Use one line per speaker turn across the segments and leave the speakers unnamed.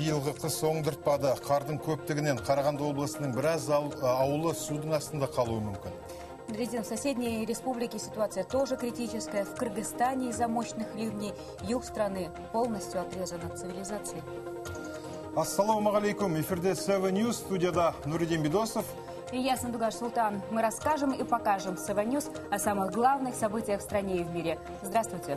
Биылғы қыс оңдыртпады. Қардың көптігінен Қарағанды облысының біраз ауылы судың астында қалуы мүмкін.
В соседней республике ситуация тоже критическая. В Кыргызстане из-за мощных ливней юг страны полностью отрезан от цивилизации.
Ассаламу алейкум. Эфирде 7 News, студияда Нуридин Бидосов.
И я, Сандугаш Султан. Мы расскажем и покажем 7 News о самых главных событиях в стране и в мире. Здравствуйте.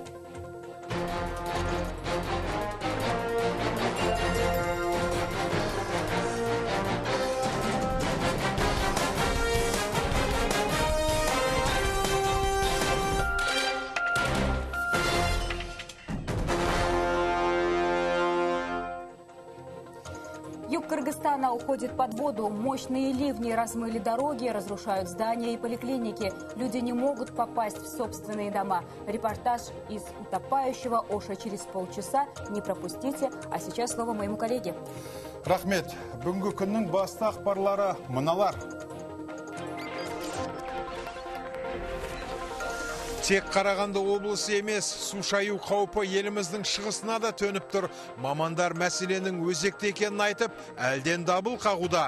Юг Кыргызстана уходит под воду. Мощные ливни размыли дороги, разрушают здания и поликлиники. Люди не могут попасть в собственные дома. Репортаж из утопающего Оша через полчаса. Не пропустите. А сейчас слово моему коллеге.
Рахмет. Бүгінгі күннің басты ақпарлары мыналар. Тек Қарағанды облысы емес, су шаю қаупі еліміздің шығысына да төніп тұр. Мамандар мәселенің өзекті екенін айтып, әлден дабыл қағуда.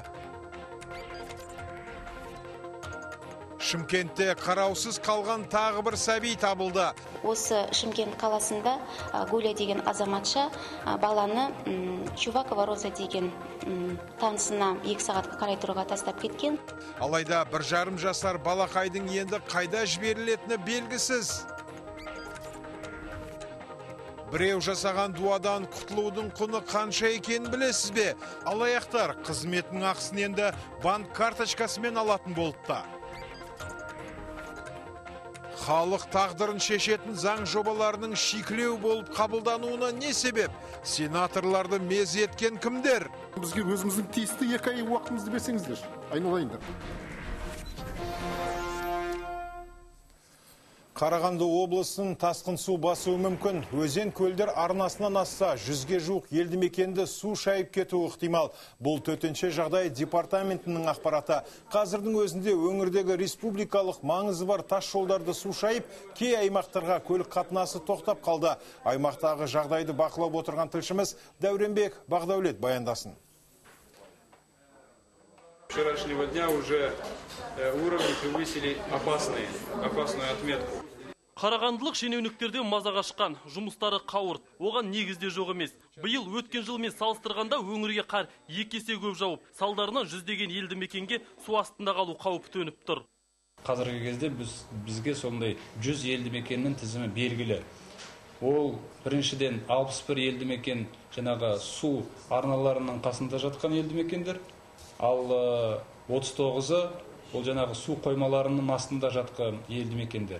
Шымкентте қараусыз қалған тағы бір сәби табылды.
Осы Шымкент қаласында Гуля деген азаматша баланы Чувакова Роза деген танысына 2 сағатқа қарай тұруға тастап кеткен.
Алайда 1,5 жасар балақайдың енді қайда жіберілетіні белгісіз. Біреу жасаған дуадан құтылудың құны қанша екенін білесіз бе? Алаяқтар қызметінің ақысын енді банк карточкасымен алатын болыпты. Халық тағдырын шешетін заң жобаларының шикілеу болып қабылдануына не себеп? Сенаторларды мез еткен кімдер?
Бізге өзіміздің тиісті 2 ай уақытымызды берсеңіздер, айналайындар.
Қарағанды облысының тасқын су басуы мүмкін. Өзен көлдер арнасынан асса, 100-ге жуық елді мекенді су шайып кетуі ықтимал. Бұл төтенше жағдай департаментінің ақпараты. Қазірдің өзінде өңірдегі республикалық маңызы бар тас жолдарды су шайып, кей аймақтарға көлік қатынасы тоқтап қалды. Аймақтағы жағдайды бақылап отырған тілшіміз Дәуренбек Бақдәулет баяндасын.
Вчерашнего дня уже уровни превысили опасную отметку.
Қарағандылық шенеуніктерде мазаға шыққан, жұмыстары қауырт, оған негізде жоқ емес. Биыл өткен жылмен салыстырғанда өңірге қар 2 есе көп жауып, салдарынан жүздеген елді мекенге су астында қалу қаупі төніп тұр.
Қазіргі кезде бізге сондай 100 елді мекеннің тізімі белгілі. Ол біріншіден 61 елді мекен жаңағы су арналарының қасында жатқан елді мекендер, ал 39-ы ол жаңағы су қоймаларының астында жатқан елді мекендер.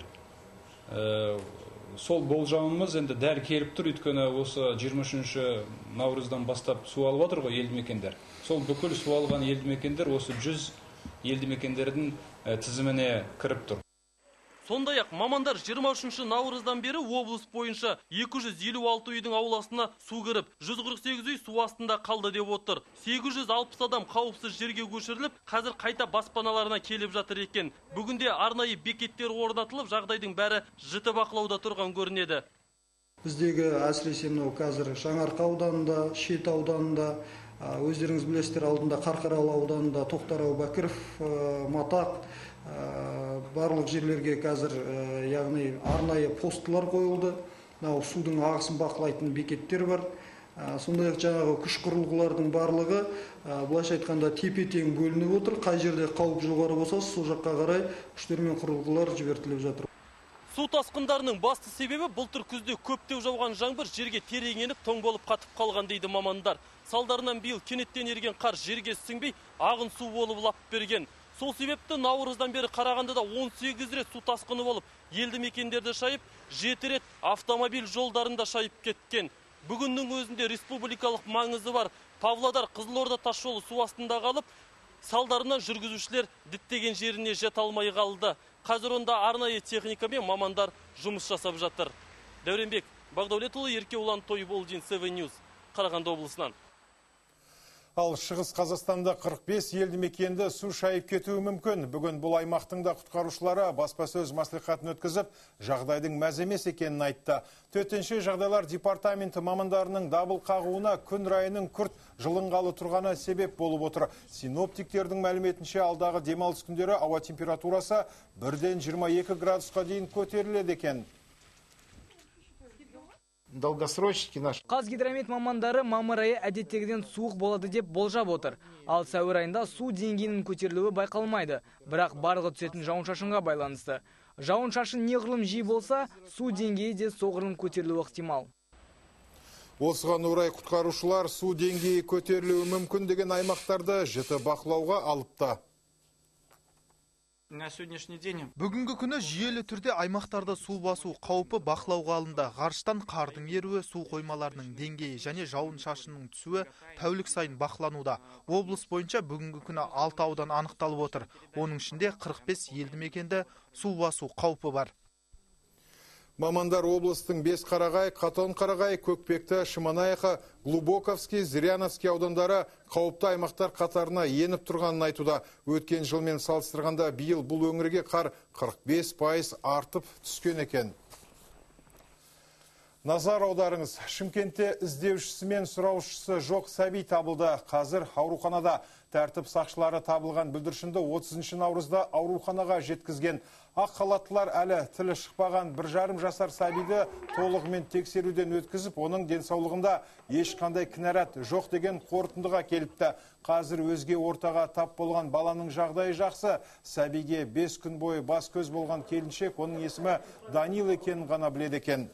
Сол болжамымыз енді дәл келіп тұр, өйткені осы 23 наурыздан бастап су алып отыр ғой елді мекендер. Сол бүкіл су алған елді мекендер осы 100 елді мекендердің тізіміне кіріп тұр.
Сондай-ақ мамандар 23 наурыздан бері облыс бойынша 256 үйдің ауласына су кіріп, 148 үй су астында қалды деп отыр. 860 адам қауіпсіз жерге көшіріліп, қазір қайта баспаналарына келіп жатыр екен. Бүгінде арнайы бекеттер орнатылып, жағдайдың бәрі жіті бақылауда тұрған көрінеді.
Біздегі әсіресе қазір Жаңарқа ауданында, Шет ауданында, өздеріңіз білесіздер, алдында Қарқаралы ауданында, Тоқтарау, Бәкіров, Матақ, барлық жерлерге қазір яғни арнайы посттар қойылды. Судың ағысын бақылайтын бекеттер бар. Сондай-ақ жаңағы күш құрылғылардың барлығы былайша айтқанда тепе-тең бөлініп отыр. Қай жерде қауіп жоғары болса, сол жаққа қарай күштер мен құрылғылар жібертіліп жатыр.
Су тасқындарының басты себебі былтыр күзде көптеу жауған жаңбыр жерге терең еніп тоң болып қатып қалған дейді мамандар. Салдарынан биыл кенеттен ерген қар жерге сіңбей, ағын су болып лап берген. Сол себепті наурыздан бері Қарағандыда 18 рет су тасқыны болып, елді мекендерді шайып, 7 рет автомобиль жолдарында шайып кеткен. Бүгіннің өзінде республикалық маңызы бар Павлодар Қызылорда тасжолы су астында қалып, салдарынан жүргізушілер діттеген жеріне жете алмай қалды. Қазір онда арнайы техника мен мамандар жұмыс жасап жатыр. Дәуренбек Бақдәулетұлы, Еркеулан Тойболдин, 7 News, Қарағанды облысынан.
Ал Шығыс Қазақстанда 45 елді мекенді су шайып кетуі мүмкін. Бүгін бұл аймақтың да құтқарушылары баспасөз мәслихатын өткізіп, жағдайдың мәз емес екенін айтты. Төтенше жағдайлар департаменті мамандарының дабыл қағуына күн райының күрт жылынғалы тұрғаны себеп болып отыр. Синоптиктердің мәліметінше алдағы демалыс күндері ауа температурасы 1-ден 22 градусқа дейін көтеріледі екен.
Долгосрочный наш.
Қазгидромет мамандары мамыр айы әдеттегіден суық болады деп болжап отыр. Ал сәуір айында су деңгейінің көтерілуі байқалмайды, бірақ барлығы түсетін жауын-шашынға байланысты. Жауын-шашын неғұрлым жиі болса, су деңгейі де соғұрлым көтерілуі ықтимал.
Осыған орай құтқарушылар су деңгейі көтерілуі мүмкін деген аймақтарды жіті бақылауға алыпты.
На сегодняшний день
Бүгінгі күні жүйелі түрде аймақтарда су басу қаупі бақылауға алынды. Ғарыштан қардың еруі, су қоймаларының деңгейі және жауын шашынның түсуі тәулік сайын бақылануда. Облыс бойынша бүгінгі күні 6 аудан анықталып отыр. Оның ішінде 45 елді мекенді су басу қаупі бар.
Мамандар облыстың Бесқарағай, Қатон-Қарағай, Көкпекті, Шыманайқы, Глубоковский, Зыряновский аудандары қауіпті аймақтар қатарына еніп тұрғанын айтуда. Өткен жылмен салыстырғанда биыл бұл өңірге қар 45% артып түскен екен. Назар аударыңыз, Шымкентте іздеушісі мен сұраушысы жоқ сәби табылды. Қазір ауруханада. Тәртіп сақшылары табылған бүлдіршінді 30 наурызда ауруханаға жеткізген. Ақ халаттылар әлі тілі шықпаған 1,5 жасар сәбиді толығымен тексеруден өткізіп, оның денсаулығында ешқандай кінәрат жоқ деген қорытындыға келіпті. Қазір өзге ортаға тап болған баланың жағдайы жақсы. Сәбиге 5 күн бойы бас көз болған келіншек, оның есімі Данил екенін ғана біледі екен.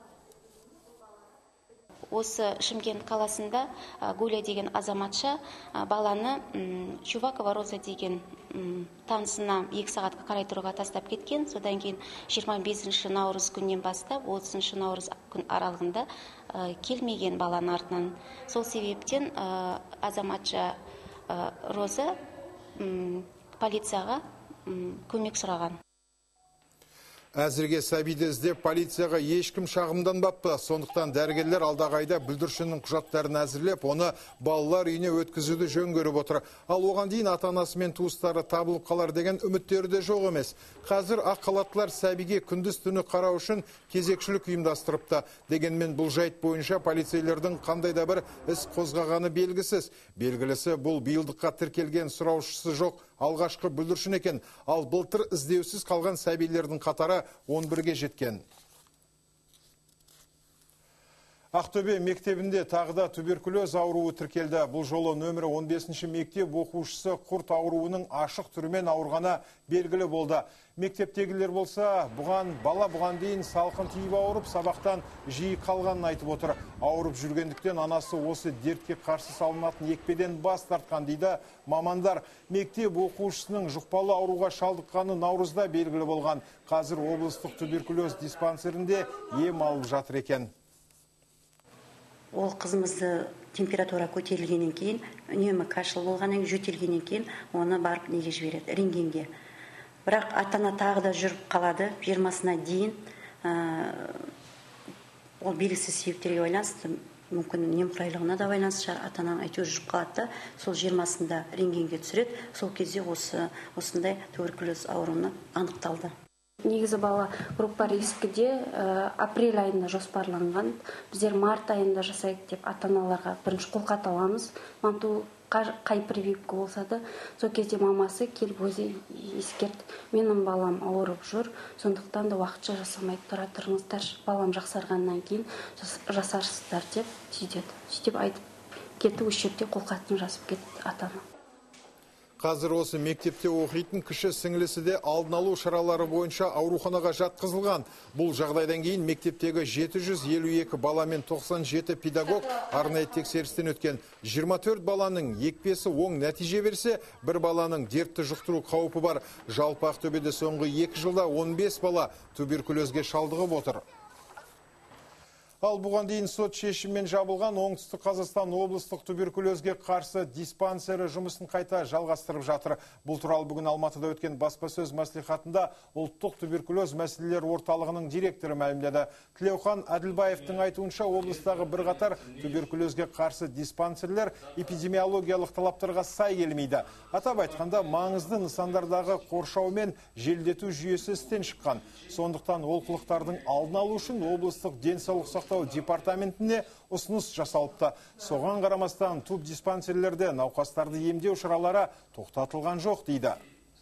Осы Шымкент қаласында Гуля деген азаматша баланы Чувакова Роза деген танысына 2 сағатқа қарай тұруға тастап кеткен. Содан кейін 25 наурыз күннен бастап 30 наурыз күн аралығында келмеген баланың артынан. Сол себептен азаматша Роза полицияға көмек сұраған.
Әзірге сәбиді іздеп полицияға ешкім шағымданбапты. Сондықтан дәрігерлер алдағы айда бүлдіршіннің құжаттарын әзірлеп, оны балалар үйіне өткізуді жөн көріп отыр. Ал оған дейін ата-анасы мен туыстары табылып қалар деген үміттері де жоқ емес. Қазір ақ халаттылар сәбиге күндіз түні қарау үшін кезекшілік ұйымдастырыпты. Дегенмен бұл жайт бойынша полицейлердің қандай да бір іс қозғағаны белгісіз. Белгілісі бұл биылдыққа тіркелген сұраушысы жоқ алғашқы бүлдіршін екен. Ал былтыр іздеусіз қалған сәбилердің қатары 11-ге жеткен. Ақтөбе мектебінде тағыда туберкулез ауруы тіркелді. Бұл жолы нөмірі 15-ші мектеп оқушысы құрт ауруының ашық түрімен ауырғаны белгілі болды. Мектептегілер болса, бала бұған дейін салқын тиіп ауырып, сабақтан жиі қалғанын айтып отыр. Ауырып жүргендіктен анасы осы дертке қарсы салынатын екпеден бас тартқан дейді мамандар. Мектеп оқушысының жұқпалы ауруға шалдыққаны наурызда белгілі болған. Қазір облыстық туберкулез диспансерінде ем алып жатыр екен.
Ол қызымызды температура көтерілгеннен кейін, үнемі кашыл болғаннан кейін, жөтелгеннен кейін, оны барып неге жібереді, рентгенге. Бірақ ата-ана тағы да жүріп қалады, 20-сына дейін. Ол белгісіз себептерге байланысты, мүмкін немқұрайлығына да байланысты шығар, ата-ананың әйтеуір жүріп қалады да, сол 20-сында рентгенге түсіреді, сол кезде осындай туберкулез ауруына анықталды.
Негізі бала группа рискіде апрель айында жоспарланған. Біздер март айында жасайық деп ата-аналарға бірінші қолхат аламыз. Манту қай прививка болса да, сол кезде мамасы келіп өзі ескерт. Менің балам ауырып жүр, сондықтан да уақытша жасамай тұра тұрыңыздар. Балам жақсарғаннан кейін жасарсыздар деп сөйтеді. Сөйтіп айтып кетті, осы жерде қолхатын жазып кетті ата-ана.
Қазір осы мектепте оқитын кіші сіңлісі де алдын алу шаралары бойынша ауруханаға жатқызылған. Бұл жағдайдан кейін мектептегі 752 бала мен 97 педагог арнайы тексерістен өткен. 24 баланың екпесі оң нәтиже берсе, бір баланың дертті жұқтыру қаупі бар. Жалпы Ақтөбеде соңғы 2 жылда 15 бала туберкулезге шалдығып отыр. Ал бұған дейін сот шешіммен жабылған Оңтүстік Қазақстан облыстық туберкулезге қарсы диспансері жұмысын қайта жалғастырып жатыр. Бұл туралы бүгін Алматыда өткен баспасөз мәслихатында ұлттық туберкулез мәселелер орталығының директоры мәлімдеді. Тілеухан Әділбаевтың айтуынша, облыстағы бірқатар туберкулезге қарсы диспансерлер эпидемиологиялық талаптарға сай келмейді. Атап айтқанда, маңызды нысандардағы қоршау мен желдету жүйесі істен шыққан. Сондықтан олқылықтардың алдын алу үшін облыстық денсаулық сақтау департаментіне ұсыныс жасалыпты. Соған қарамастан тубдиспансерлерде науқастарды емдеу шаралары тоқтатылған жоқ дейді.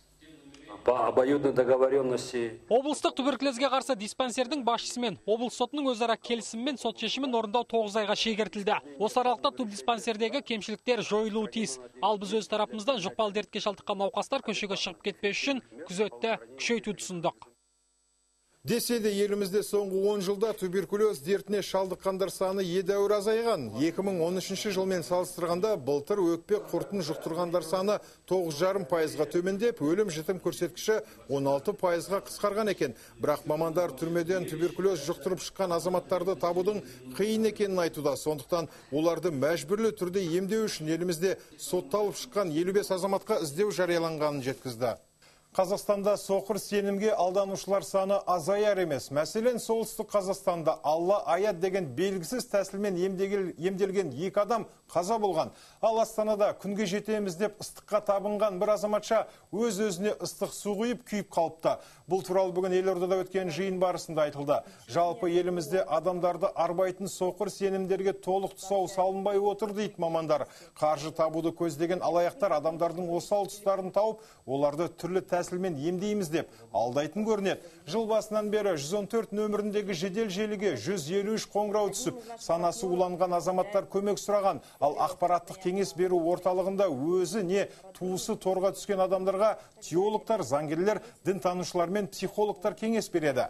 По обоюдной договоренности.
Облыстық туберкулезге қарсы диспансердің басшысымен облыс сотының өзара келісіммен сот шешімін орындау 9 айға шегертілді. Осы аралықта тубдиспансердегі кемшіліктер жойылуы тиіс. Ал біз өз тарапымыздан жұқпалы дертке шалдыққан науқастар көшеге шығып кетпес үшін күзетті күшейтуді ұсындық.
Десе де елімізде соңғы 10 жылда туберкулез дертіне шалдыққандар саны едәуір азайған. 2013 жылмен салыстырғанда былтыр өкпе құртын жұқтырғандар саны 9,5%-ға төмендеп, өлім жітім көрсеткіші 16%-ға қысқарған екен. Бірақ мамандар түрмеден туберкулез жұқтырып шыққан азаматтарды табудың қиын екенін айтуда. Сондықтан оларды мәжбүрлі түрде емдеу үшін елімізде сотталып шыққан 55 азаматқа іздеу жарияланғанын жеткізді. Қазақстанда соқыр сенімге алданушылар саны азаяр емес. Мәселен, солтүстік Қазақстанда Алла аят деген белгісіз тәсілмен емделген 2 адам қаза болған. Ал Астанада күнге жетеміз деп ыстыққа табынған бір азаматша өз-өзіне ыстық су құйып күйіп қалыпты. Бұл туралы бүгін елордада өткен жиын барысында айтылды. Жалпы елімізде адамдарды арбайтын соқыр сенімдерге толық тұсау салынбай отыр дейді мамандар. Қаржы табуды көздеген алаяқтар адамдардың осал тұстарын тауып, оларды түрлі тәсілмен емдейміз деп алдайтын көрінеді. Жыл басынан бері 114 нөміріндегі жедел желіге 153 қоңырау түсіп, санасы уланған азаматтар көмек сұраған. Ал ақпараттық кеңес беру орталығында өзі не туысы торға түскен адамдарға теологтар, заңгерлер, дінтанушылар мен психологтар кеңес береді.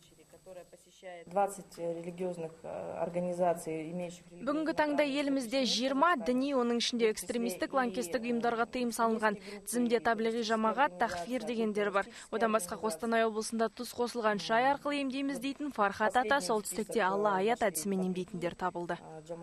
20 религиозных организаций, имеющих...
Бүгінгі таңда елімізде 20 діни, оның ішінде экстремистік, лаңкестік ұйымдарға тыйым салынған. Тізімде таблиғи жамағат, тахфир дегендер бар. Одан басқа Қостанай облысында тұз қосылған шай арқылы емдейміз дейтін Фархат ата, солтүстікте Алла аят әдісімен емдейтіндер табылды.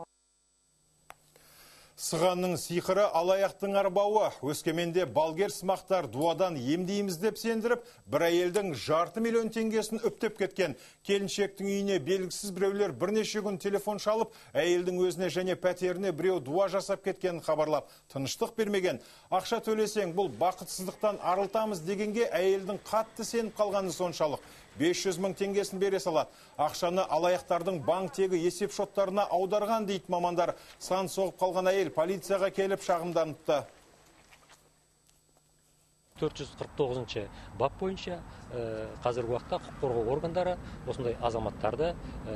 Сығанның сиқыры алаяқтың арбауы. Өскеменде балгер сымақтар дуадан емдейміз деп сендіріп, бір әйелдің 500 000 теңгесін үптеп кеткен. Келіншектің үйіне белгісіз біреулер бірнеше күн телефон шалып, әйелдің өзіне және пәтеріне біреу дуа жасап кеткенін хабарлап, тыныштық бермеген. Ақша төлесең, бұл бақытсыздықтан арылтамыз дегенге әйелдің қатты сеніп қалғаны соншалық. 500 000 теңгесін бере салады. Ақшаны алаяқтардың банктегі есеп шоттарына аударған дейді мамандар. Сан соғып қалған әйел полицияға келіп шағымданыпты.
449 бап бойынша қазіргі уақытта құқық қорғау органдары осындай азаматтарды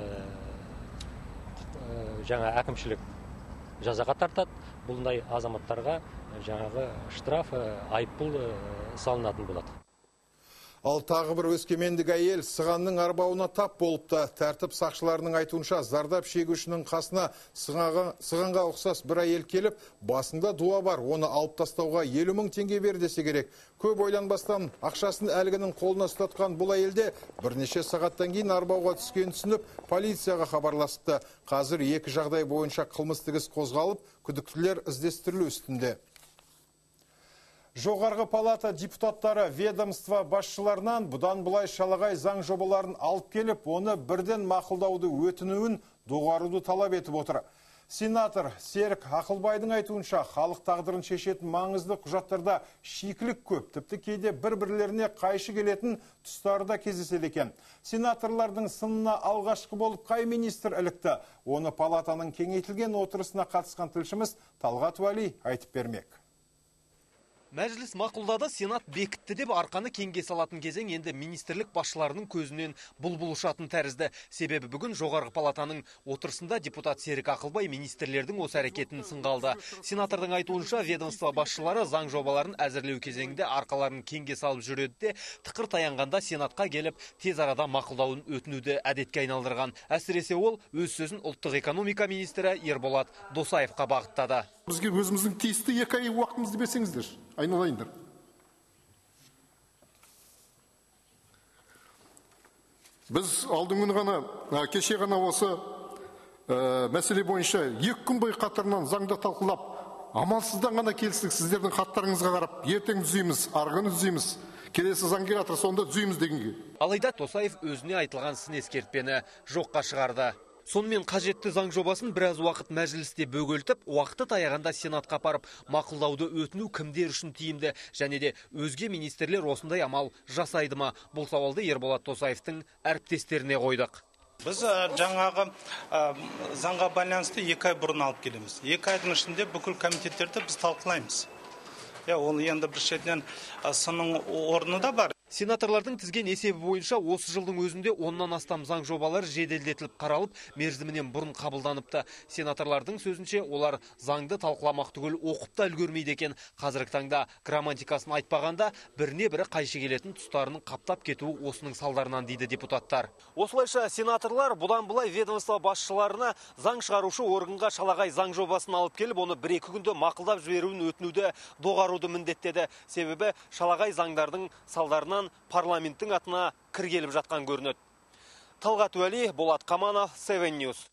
жаңа әкімшілік жазаға тартады. Бұлдай азаматтарға жаңағы штраф, айыппұл салынатын болады.
Ал тағы бір өскемендік әйел сығанның арбауына тап болыпты. Тәртіп сақшыларының айтуынша зардап шегушінің қасына сығанға ұқсас бір әйел келіп, басында дуа бар, оны алып тастауға 50 000 теңге бер десе керек. Көп ойланбастан ақшасын әлгінің қолына ұстатқан бұл әйелде бірнеше сағаттан кейін арбауға түскен түсініп, полицияға хабарласыпты. Қазір 2 жағдай бойынша қылмыстық іс қозғалып, күдіктілер іздестірілу үстінде. Жоғарғы палата депутаттары ведомство басшыларынан бұдан бұлай шалағай заң жобаларын алып келіп, оны бірден мақұлдауды өтінуін доғаруды талап етіп отыр. Сенатор Серік Ақылбайдың айтуынша, халық тағдырын шешетін маңызды құжаттарда шикілік көп, тіпті кейде бір-бірлеріне қайшы келетін тұстары да кездеседі екен. Сенаторлардың сынына алғашқы болып қай министр ілікті? Оны палатаның кеңейтілген отырысына қатысқан тілшіміз Талғат Уәли айтып бермек.
Мәжіліс мақұлдады, Сенат бекітті деп арқаны кеңге салатын кезең енді министрлік басшыларының көзінен бұлбұл ұшатын тәрізді. Себебі бүгін жоғарғы палатаның отырысында депутат Серік Ақылбай министрлердің осы әрекетін сынға алды. Сенатордың айтуынша, ведомство басшылары заң жобаларын әзірлеу кезеңінде арқаларын кеңге салып жүреді де, тықыр таянғанда Сенатқа келіп, тез арада мақұлдауын өтінуді әдетке айналдырған. Әсіресе ол өз сөзін ұлттық экономика министрі Ерболат Досаевқа бағыттады.
Бізге өзіміздің тиісті 2 ай уақытымызды берсеңіздер, айналайындар. Біз алдың күні ғана, кеше ғана осы мәселе бойынша 2 күн бойы қатарынан заңды талқылап, амалсыздан ғана келістік. Сіздердің хаттарыңызға қарап, ертең түзейміз, арғыны түзейміз, келесі заң келе жатыр, сонда түзейміз дегенге.
Алайда Тосаев өзіне айтылған сын ескертпені жоққа шығарды. Сонымен қажетті заң жобасын біраз уақыт мәжілісте бөгелтіп, уақыты таяғанда Сенатқа апарып, мақұлдауды өтіну кімдер үшін тиімді, және де өзге министрлер осындай амал жасайды ма? Бұл сауалды Ерболат Тосаевтың әріптестеріне қойдық.
Біз жаңағы заңға байланысты 2 ай бұрын алып келеміз. 2 айдың ішінде бүкіл комитеттерді біз талқылаймыз. Ол енді бір шетінен сының орны да бар.
Сенаторлардың тізген есебі бойынша осы жылдың өзінде 10-нан астам заң жобалар жеделдетіліп қаралып, мерзімінен бұрын қабылданыпты. Сенаторлардың сөзінше олар заңды талқыламақ түгел оқып та үлгермейді екен. Қазіргі таңда грамматикасын айтпағанда біріне бірі қайшы келетін тұстарының қаптап кетуі осының салдарынан дейді депутаттар. Осылайша сенаторлар бұдан былай ведомство басшыларына заң шығарушы органға шалағай заң жобасын алып келіп, оны 1-2 күнде мақұлдап жіберуін өтінуді доғаруды міндеттеді. Себебі шалағай заңдардың салдарынан парламенттің атына кір келіп жатқан көрінеді. Талғат Уәли, Болат Қаманов, 7 News.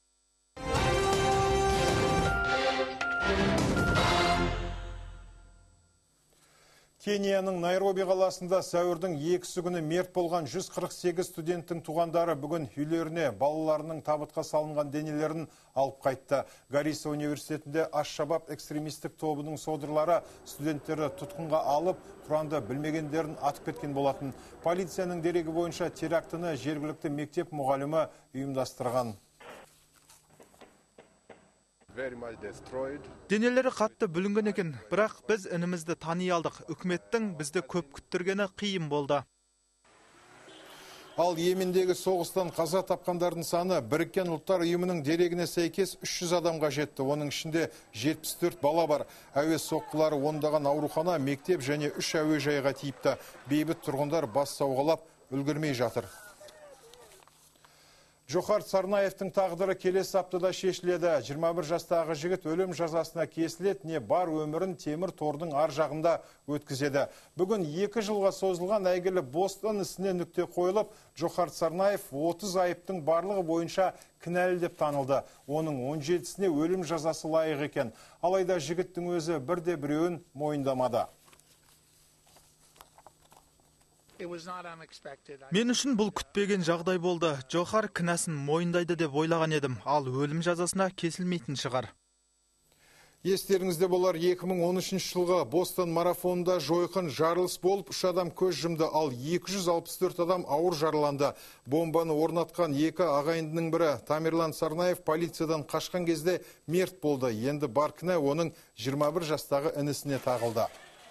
Кенияның Найроби қаласында сәуірдің 2 күні мерт болған 148 студенттің туғандары бүгін үйлеріне балаларының табытқа салынған денелерін алып қайтты. Гариса университетінде Аш-Шабаб экстремистік тобының содырлары студенттері тұтқынға алып, Құранды білмегендерін атып кеткен болатын. Полицияның дерегі бойынша терактыны жергілікті мектеп мұғалімі ұйымдастырған.
Денелері қатты бүлінген екен, бірақ біз інімізді тани алдық. Үкіметтің бізді көп күттіргені қиын болды.
Ал Йемендегі соғыстан қаза тапқандардың саны Біріккен ұлттар ұйымының дерегіне сәйкес 300 адамға жетті. Оның ішінде 74 бала бар. Әуе соққылары ондаған аурухана, мектеп және 3 әуежайға тиіпті. Бейбіт тұрғындар бас сауғалап үлгермей жатыр. Джохар Царнаевтың тағдыры келесі аптада шешіледі. 21 жастағы жігіт өлім жазасына кесіледі, не бар өмірін темір тордың ар жағында өткізеді. Бүгін 2 жылға созылған әйгілі Бостон ісіне нүкте қойылып, Джохар Царнаев 30 айыптың барлығы бойынша кінәлі деп танылды. Оның 17-сіне өлім жазасы лайық екен. Алайда жігіттің өзі бірде біреуін мойындамады.
Мен үшін бұл күтпеген жағдай болды. Джохар кінәсін мойындайды деп ойлаған едім, ал өлім жазасына кесілмейтін шығар.
Естеріңізде болар 2013 жылғы Бостон марафонында жойқын жарылыс болып, 3 адам көз жұмды, ал 264 адам ауыр жараланды. Бомбаны орнатқан 2 ағайындының бірі Тамерлан Сарнаев полициядан қашқан кезде мерт болды. Енді бар кінә оның 21 жастағы інісіне тағылды.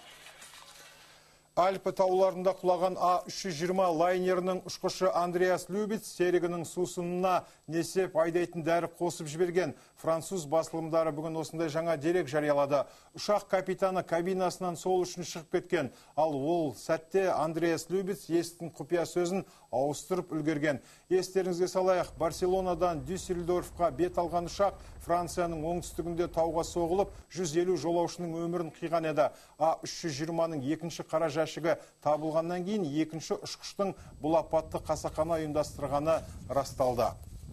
Альпі тауларында құлаған А320 лайнерінің ұшқышы Андреас Любиц серігінің сусынына несеп айдайтын дәрі қосып жіберген. Француз басылымдары бүгін осындай жаңа дерек жариялады. Ұшақ капитаны кабинасынан сол үшін шығып кеткен. Ал ол сәтте Андреас Любиц естің құпия сөзін ауыстырып үлгерген. Естеріңізге салайық, Барселонадан Дюссельдорфқа бет алған ұшақ Францияның оңтүстігінде тауға соғылып, 150 жолаушының өмірін қиған еді. А320-ның 2-ші қара жәшігі табылғаннан кейін 2-ші ұшқыштың бұл апатты қасақана ұйымдастырғаны расталды.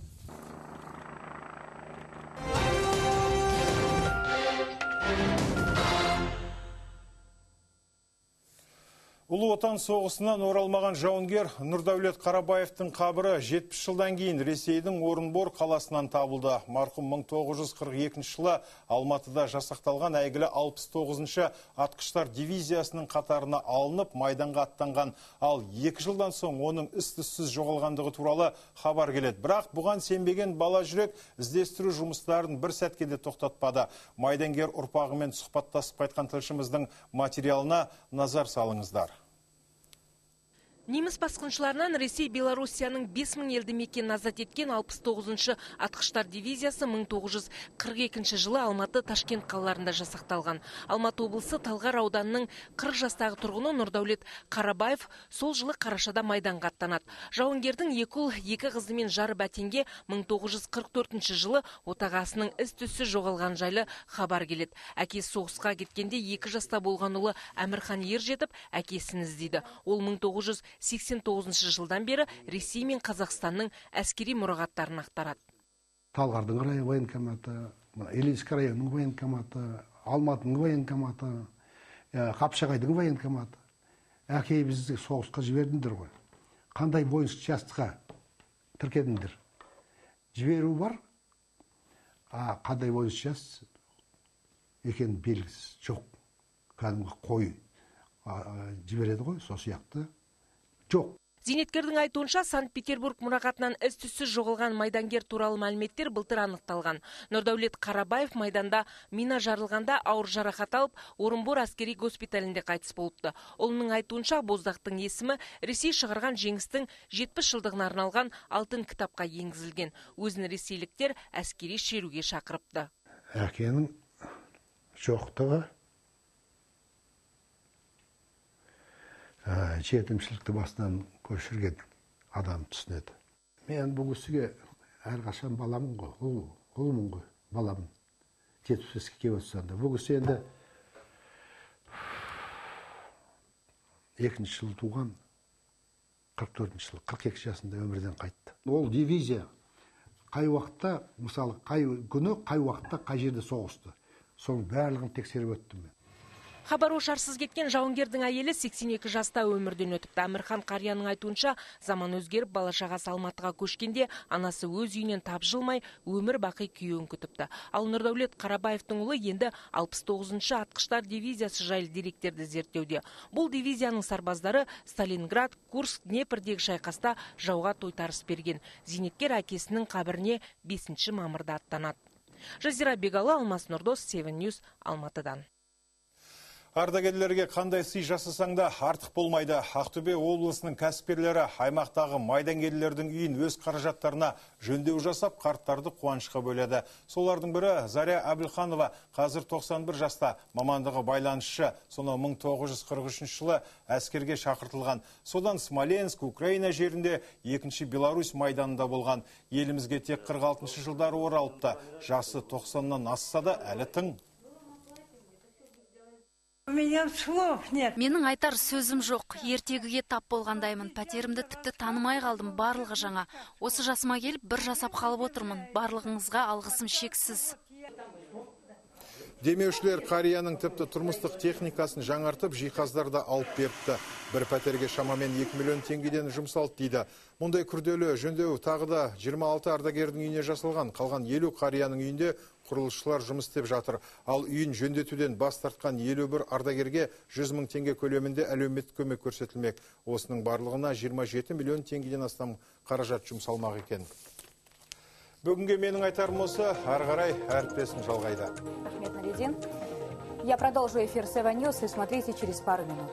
Ұлы отан соғысынан оралмаған жауынгер Нұрдәулет Қарабаевтың қабыры 70 жылдан кейін Ресейдің Орынбор қаласынан табылды. Марқұм 1942 жылы Алматыда жасақталған әйгілі 69-шы атқыштар дивизиясының қатарына алынып, майданға аттанған. Ал 2 жылдан соң оның із-түзсіз жоғалғандығы туралы хабар келеді. Бірақ бұған сенбеген бала жүрек іздестіру жұмыстарын бір сәтке де тоқтатпады. Майдангер ұрпағымен сұхбаттасып қайтқан тілшіміздің материалына назар салыңыздар.
Неміс басқыншыларынан Ресей Белоруссияның 5000 елді мекен азат еткен 69-шы атқыштар дивизиясы 1942 жылы Алматы, Ташкент қалаларында жасақталған. Алматы облысы Талғар ауданының 40 жастағы тұрғыны Нұрдәулет Қарабаев сол жылы қарашада майданға аттанады. Жауынгердің 2 ұл, 2 қызы мен жары бәтенге 1944 жылы отағасының із-түзсіз жоғалған жайлы хабар келеді. Әкесі соғысқа кеткенде 2 жаста болған ұлы Әмірхан Ержетіп әкесін іздейді. Ол 1989 жылдан бері Ресей мен Қазақстанның әскери мұрағаттарын ақтарады.
Талғардың военкоматы, Илийский районның военкоматы, Алматының военкоматы, Қапшағайдың военкоматы. Әкей бізді соғысқа жібердіңдер ғой. Қандай воинск частқа тіркедіңдер? Жіберу бар, қандай воинск част екен белгісіз жоқ. Кәдімгі қой жібереді ғой, сол сияқты жоқ.
Зейнеткердің айтуынша, Санкт-Петербург мұрағатынан із-түссіз жоғалған майдангер туралы мәліметтер былтыр анықталған. Нұрдәулет Қарабаев майданда мина жарылғанда ауыр жарақат алып, Орынбор әскери госпиталінде қайтыс болыпты. Ұлының айтуынша, Боздақтың есімі Ресей шығарған жеңістің 70 жылдығына арналған алтын кітапқа енгізілген. Өзін ресейліктер әскери шеруге шақырыпты.
Әкенің жоқтығы жетімшілікті басынан көшірген адам түсінеді. Мен бұл кісіге әрқашан баламын ғой, ұлымын ғой, баламын. 75-ке келіп отырсанда. Бұл кісі енді 2-ші жылы туған, 44-ші жылы, 42 жасында өмірден қайтты. Ол дивизия қай уақытта, мысалы, қай күні, қай уақытта, қай жерде соғысты. Соның барлығын тексеріп өттім мен.
Хабар-ошарсыз кеткен жауынгердің әйелі 82 жаста өмірден өтіпті. Әмірхан қарияның айтуынша, заман өзгеріп, бала-шағасы Алматыға көшкенде, анасы өз үйінен тапжылмай, өмір бақи күйеуін күтіпті. Ал Нұрдәулет Қарабаевтың ұлы енді 69-шы атқыштар дивизиясы жайлы деректерді зерттеуде. Бұл дивизияның сарбаздары Сталинград, Курск, Днепрдегі шайқаста жауға тойтарыс берген. Зейнеткер әкесінің қабіріне 5 мамырда аттанады. Жазира Бегалы, Алмас Нұрдос, Seven News, Алматыдан.
Ардагерлерге қандай сый жасасаңда артық болмайды. Ақтөбе облысының кәсіпкерлері аймақтағы майдангерлердің үйін өз қаражаттарына жөндеу жасап, қарттарды қуанышқа бөледі. Солардың бірі Заря Әбілханова, қазір 91 жаста, мамандығы байланысшы, соны 1943 жылы әскерге шақыртылған. Содан Смоленск, Украина жерінде 2-ші Беларусь майданында болған. Елімізге тек 46 жылдары оралыпты. Жасы 90-нан асса да әлі тың.
Менің айтар сөзім жоқ. Ертегіге тап болғандаймын. Пәтерімді тіпті танымай қалдым, барлығы жаңа. Осы жасыма келіп, бір жасап қалып отырмын. Барлығыңызға алғысым шексіз.
Демеушілер қарияның тіпті тұрмыстық техникасын жаңартып, жиһаздарды алып беріпті. Бір пәтерге шамамен 2 миллион теңгеден жұмсалды дейді. Мұндай күрделі жөндеу тағы да 26 ардагердің үйіне жасалған. Қалған 50 қарияның үйінде құрылысшылар жұмыс істеп жатыр. Ал үйін жөндетуден бас тартқан 51 ардагерге 100 мың теңге көлемінде әлеуметтік көмек көрсетілмек. Осының барлығына 27 миллион теңгеден астам қаражат жұмсалмақ екен. Бүгінге менің айтарым осы, ары қарай әріптесім жалғайды.
Ахмет Наридин. Я продолжу эфир Seven News и смотрите через пару минут.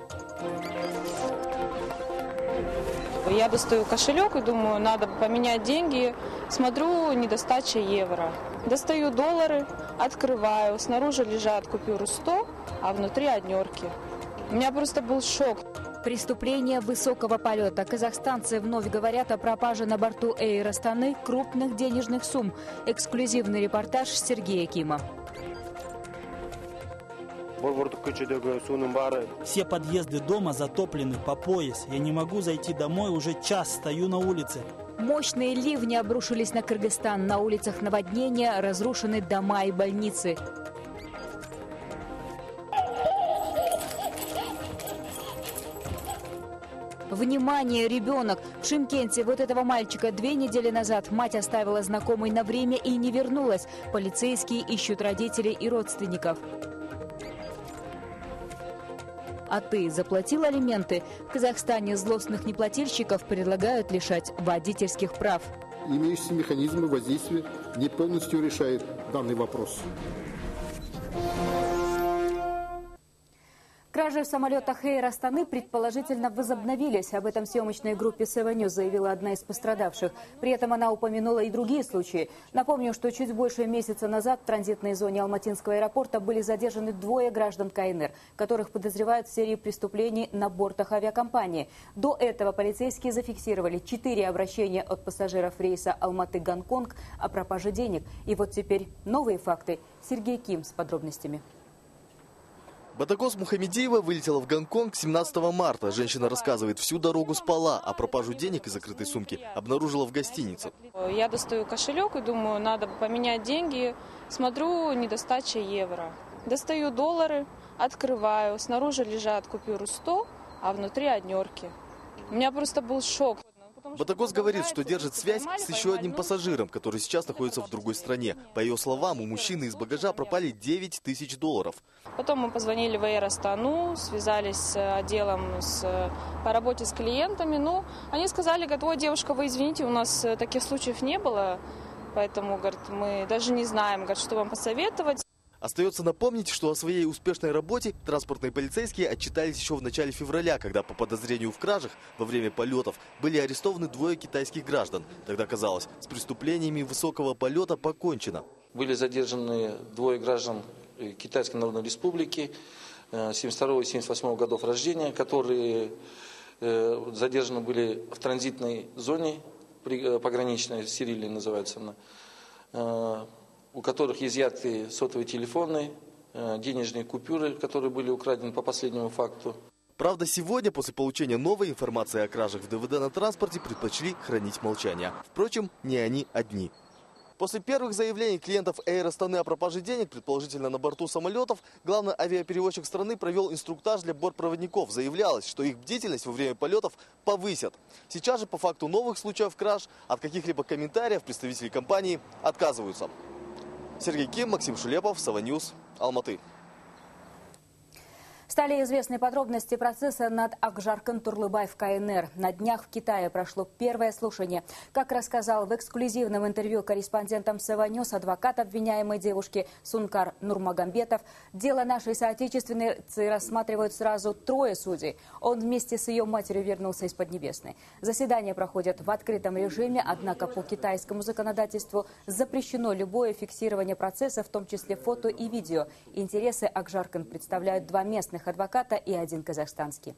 Я достаю кошелек и думаю, надо поменять деньги. Смотрю, недостача евро. Достаю доллары, открываю. Снаружи лежат купюры 100, а внутри однерки. У меня просто был шок.
Преступление высокого полета. Казахстанцы вновь говорят о пропаже на борту Эйр Астаны крупных денежных сумм. Эксклюзивный репортаж Сергея Кима.
Все подъезды дома затоплены по пояс. Я не могу зайти домой, уже час стою на улице.
Мощные ливни обрушились на Кыргызстан. На улицах наводнения, разрушены дома и больницы. Внимание, ребенок! В Шымкенте вот этого мальчика 2 недели назад мать оставила знакомой на время и не вернулась. Полицейские ищут родителей и родственников. А ты заплатил алименты? В Казахстане злостных неплательщиков предлагают лишать водительских прав.
Имеющиеся механизмы воздействия не полностью решают данный вопрос.
Кражи в самолетах Эйр Астаны предположительно возобновились. Об этом съемочной группе Seven News заявила одна из пострадавших. При этом она упомянула и другие случаи. Напомню, что чуть больше месяца назад в транзитной зоне Алматинского аэропорта были задержаны 2 граждан КНР, которых подозревают в серии преступлений на бортах авиакомпании. До этого полицейские зафиксировали 4 обращения от пассажиров рейса Алматы-Гонконг о пропаже денег. И вот теперь новые факты. Сергей Ким с подробностями.
Батакос Мухамедиева вылетела в Гонконг 17 марта. Женщина рассказывает, всю дорогу спала, а пропажу денег из закрытой сумки обнаружила в гостинице.
Я достаю кошелек и думаю, надо поменять деньги. Смотрю, недостача евро. Достаю доллары, открываю. Снаружи лежат купюры 100, а внутри однерки. У меня просто был шок.
Батакос говорит, что держит связь с еще одним пассажиром, который сейчас находится в другой стране. По ее словам, у мужчины из багажа пропали 9 тысяч долларов.
Потом мы позвонили в Эйр Астану, связались с отделом по работе с клиентами. Ну, они сказали, говорят, ой, девушка, вы извините, у нас таких случаев не было. Поэтому, говорят, мы даже не знаем, говорят, что вам посоветовать.
Остается напомнить, что о своей успешной работе транспортные полицейские отчитались еще в начале февраля, когда по подозрению в кражах во время полетов были арестованы 2 китайских граждан. Тогда казалось, с преступлениями высокого полета покончено.
Были задержаны 2 граждан Китайской Народной Республики 72 и 78 годов рождения, которые задержаны были в транзитной зоне, пограничной, Сирилия называется она, у которых изъяты сотовые телефоны, денежные купюры, которые были украдены по последнему факту.
Правда, сегодня, после получения новой информации о кражах в ДВД на транспорте, предпочли хранить молчание. Впрочем, не они одни. После первых заявлений клиентов Эйр Астаны о пропаже денег, предположительно на борту самолетов, главный авиаперевозчик страны провел инструктаж для бортпроводников. Заявлялось, что их бдительность во время полетов повысят. Сейчас же, по факту новых случаев краж, от каких-либо комментариев представители компании отказываются. Сергей Ким, Максим Шулепов, Сава Ньюс, Алматы.
Стали известны подробности процесса над Акжаркын Турлыбаев КНР. На днях в Китае прошло первое слушание. Как рассказал в эксклюзивном интервью корреспондентам Сава Ньюс адвокат обвиняемой девушки Сункар Нурмагомбетов, дело нашей соотечественницы рассматривают сразу 3 судей. Он вместе с ее матерью вернулся из Поднебесной. Заседания проходят в открытом режиме, однако по китайскому законодательству запрещено любое фиксирование процесса, в том числе фото и видео. Интересы Акжаркын представляют 2 местных адвоката и 1 казахстанский.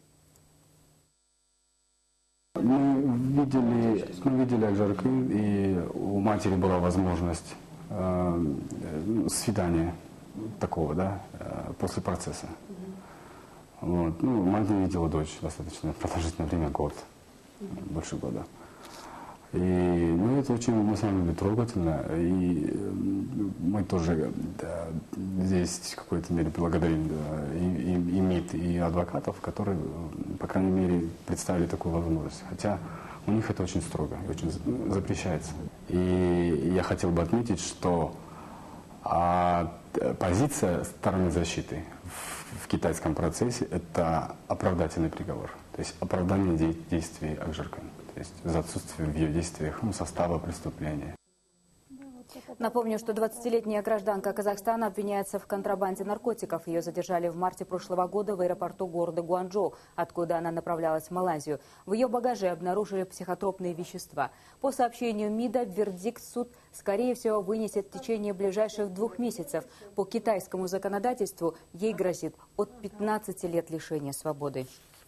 Мы видели Акжаркын, и у матери была возможность свидания такого, да, после процесса. Вот. Ну, мать не видела дочь достаточно продолжительное время, год, больше года. И это очень, на самом деле, трогательно. И мы тоже здесь в какой-то мере благодарим и МИД, и адвокатов, которые, по крайней мере, представили такую возможность. Хотя у них это очень строго, очень запрещается. И я хотел бы отметить, что позиция стороны защиты в китайском процессе – это оправдательный приговор, то есть оправдание действий Акжаркын. То есть за отсутствие в ее действиях состава преступления.
Напомню, что 20-летняя гражданка Казахстана обвиняется в контрабанде наркотиков. Ее задержали в марте прошлого года в аэропорту города Гуанчжоу, откуда она направлялась в Малайзию. В ее багаже обнаружили психотропные вещества. По сообщению МИДа, вердикт суд, скорее всего, вынесет в течение ближайших 2 месяцев. По китайскому законодательству ей грозит от 15 лет лишения свободы.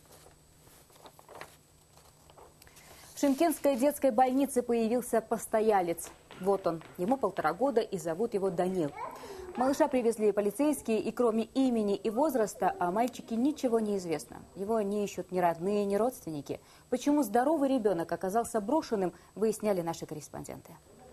В Шымкентской детской больнице появился постоялец. Вот он. Ему 1,5 года и зовут его Данил. Малыша привезли полицейские, и кроме имени и возраста о мальчике ничего не известно. Его не ищут ни родные, ни родственники. Почему здоровый ребенок оказался брошенным, выясняли наши корреспонденты.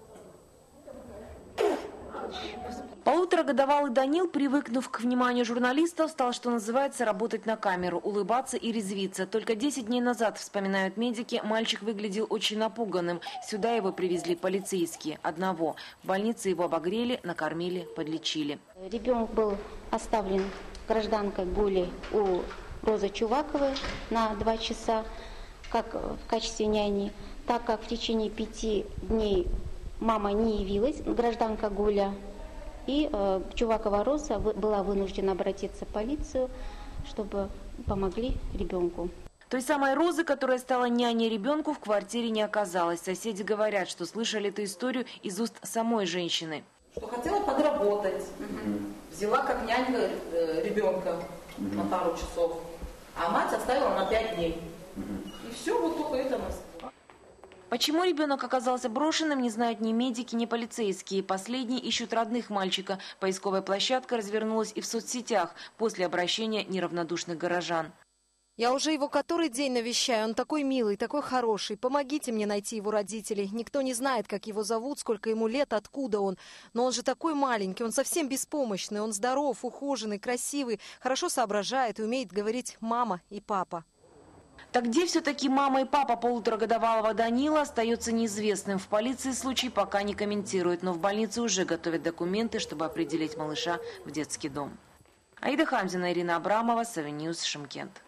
1,5-годовалый Данил, привыкнув к вниманию журналистов, стал, что называется, работать на камеру, улыбаться и резвиться. Только 10 дней назад, вспоминают медики, мальчик выглядел очень напуганным. Сюда его привезли полицейские, одного. В больнице его обогрели, накормили, подлечили.
Ребенок был оставлен гражданкой Гулей у Розы Чуваковой на 2 часа, как в качестве няни. Так как в течение 5 дней мама не явилась, гражданка Гуля, и Чувакова Роза была вынуждена обратиться в полицию, чтобы помогли ребенку.
Той самой Розы, которая стала няней ребенку, в квартире не оказалось. Соседи говорят, что слышали эту историю из уст самой женщины.
Что хотела подработать, взяла как нянька ребенка на пару часов, а мать оставила на 5 дней. И все, вот только это нас.
Почему ребенок оказался брошенным, не знают ни медики, ни полицейские. Последние ищут родных мальчика. Поисковая площадка развернулась и в соцсетях после обращения неравнодушных горожан.
Я уже его который день навещаю. Он такой милый, такой хороший. Помогите мне найти его родителей. Никто не знает, как его зовут, сколько ему лет, откуда он. Но он же такой маленький, он совсем беспомощный. Он здоров, ухоженный, красивый, хорошо соображает и умеет говорить «мама» и «папа».
Так где все-таки мама и папа полуторагодовалого Данила, остается неизвестным. В полиции случай пока не комментируют, но в больнице уже готовят документы, чтобы определить малыша в детский дом. Аида Хамзина, Ирина Абрамова, Seven News, Шымкент.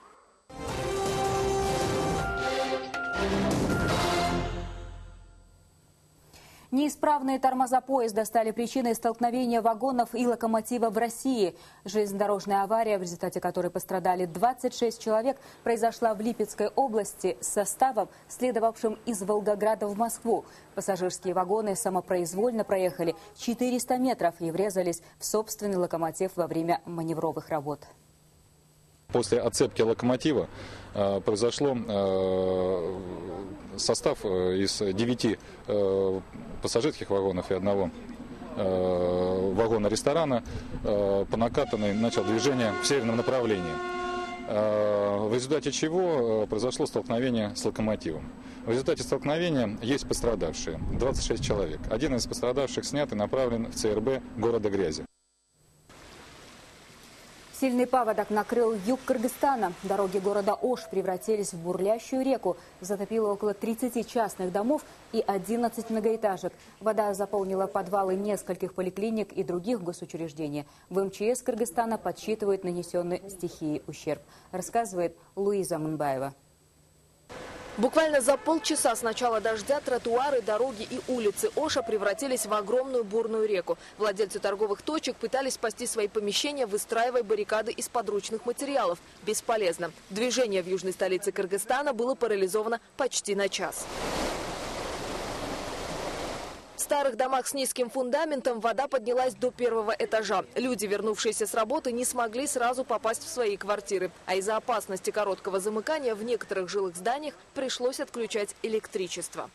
Неисправные тормоза поезда стали причиной столкновения вагонов и локомотива в России. Железнодорожная авария, в результате которой пострадали 26 человек, произошла в Липецкой области с составом, следовавшим из Волгограда в Москву. Пассажирские вагоны самопроизвольно проехали 400 метров и врезались в собственный локомотив во время маневровых работ.
После отцепки локомотива произошло состав из 9 пассажирских вагонов и одного вагона ресторана по накатанной начал движение в северном направлении, в результате чего произошло столкновение с локомотивом. В результате столкновения есть пострадавшие, 26 человек. Один из пострадавших снят и направлен в ЦРБ города Грязи.
Сильный паводок накрыл юг Кыргызстана. Дороги города Ош превратились в бурлящую реку. Затопило около 30 частных домов и 11 многоэтажек. Вода заполнила подвалы нескольких поликлиник и других госучреждений. В МЧС Кыргызстана подсчитывают нанесенный стихией ущерб. Рассказывает Луиза Мунбаева.
Буквально за полчаса с начала дождя тротуары, дороги и улицы Оша превратились в огромную бурную реку. Владельцы торговых точек пытались спасти свои помещения, выстраивая баррикады из подручных материалов. Бесполезно. Движение в южной столице Кыргызстана было парализовано почти на час. В старых домах с низким фундаментом вода поднялась до первого этажа. Люди, вернувшиеся с работы, не смогли сразу попасть в свои квартиры. А из-за опасности короткого замыкания в некоторых жилых зданиях пришлось отключать электричество.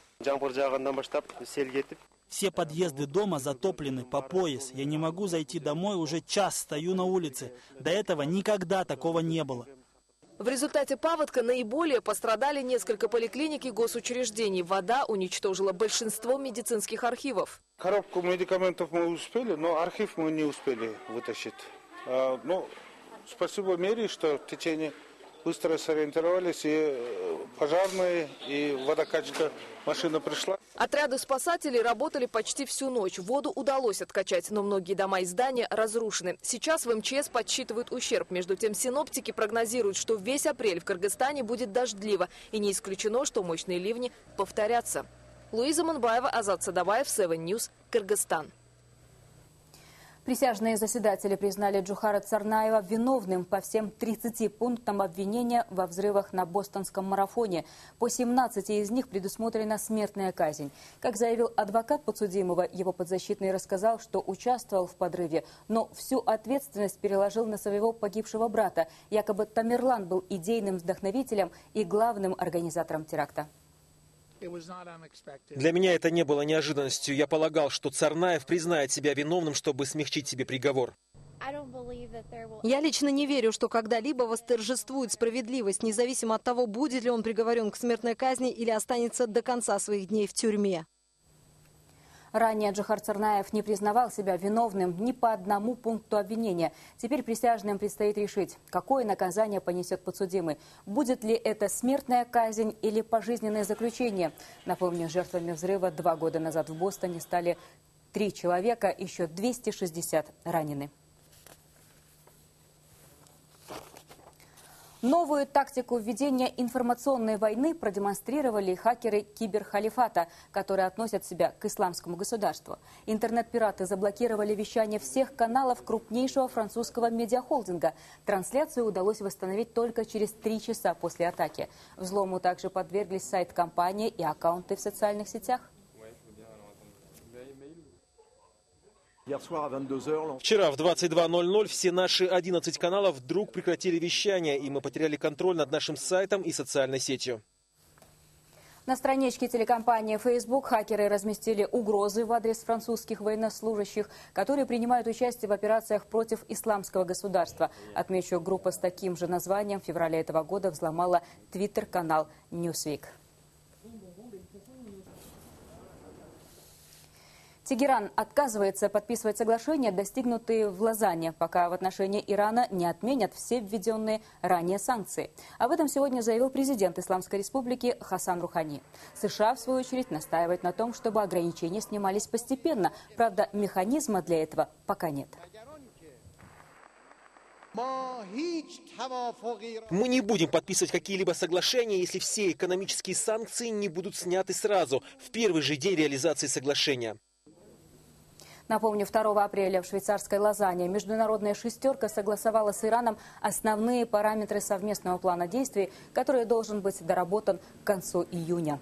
Все подъезды дома затоплены по пояс. Я не могу зайти домой, уже час стою на улице. До этого никогда такого не было.
В результате паводка наиболее пострадали несколько поликлиник и госучреждений. Вода уничтожила большинство медицинских архивов.
Коробку медикаментов мы успели, но архив мы не успели вытащить. Но спасибо мэрии, что в течение быстро сориентировались, и пожарные, и водокачка машина пришла.
Отряды спасателей работали почти всю ночь. Воду удалось откачать, но многие дома и здания разрушены. Сейчас в МЧС подсчитывают ущерб. Между тем синоптики прогнозируют, что весь апрель в Кыргызстане будет дождливо. И не исключено, что мощные ливни повторятся. Луиза Мунбаева, Азат Садабаев, Seven News, Кыргызстан.
Присяжные заседатели признали Джухара Царнаева виновным по всем 30 пунктам обвинения во взрывах на бостонском марафоне. По 17 из них предусмотрена смертная казнь. Как заявил адвокат подсудимого, его подзащитный рассказал, что участвовал в подрыве, но всю ответственность переложил на своего погибшего брата. Якобы Тамерлан был идейным вдохновителем и главным организатором теракта.
Для меня это не было неожиданностью. Я полагал, что Царнаев признает себя виновным, чтобы смягчить себе приговор.
Я лично не верю, что когда-либо восторжествует справедливость, независимо от того, будет ли он приговорен к смертной казни или останется до конца своих дней в тюрьме.
Ранее Джухар Царнаев не признавал себя виновным ни по одному пункту обвинения. Теперь присяжным предстоит решить, какое наказание понесет подсудимый. Будет ли это смертная казнь или пожизненное заключение. Напомню, жертвами взрыва 2 года назад в Бостоне стали 3 человека, еще 260 ранены. Новую тактику введения информационной войны продемонстрировали хакеры киберхалифата, которые относят себя к исламскому государству. Интернет-пираты заблокировали вещание всех каналов крупнейшего французского медиахолдинга. Трансляцию удалось восстановить только через 3 часа после атаки. Взлому также подверглись сайт компании и аккаунты в социальных сетях.
Вчера в 22:00 все наши 11 каналов вдруг прекратили вещание, и мы потеряли контроль над нашим сайтом и социальной сетью.
На страничке телекомпании Facebook хакеры разместили угрозы в адрес французских военнослужащих, которые принимают участие в операциях против исламского государства. Отмечу, группа с таким же названием в феврале этого года взломала твиттер-канал Newsweek. Тегеран отказывается подписывать соглашения, достигнутые в Лозанне, пока в отношении Ирана не отменят все введенные ранее санкции. Об этом сегодня заявил президент Исламской Республики Хасан Рухани. США, в свою очередь, настаивает на том, чтобы ограничения снимались постепенно. Правда, механизма для этого пока нет.
Мы не будем подписывать какие-либо соглашения, если все экономические санкции не будут сняты сразу, в первый же день реализации соглашения.
Напомню, 2 апреля в швейцарской Лозанне международная шестерка согласовала с Ираном основные параметры совместного плана действий, который должен быть доработан к концу июня.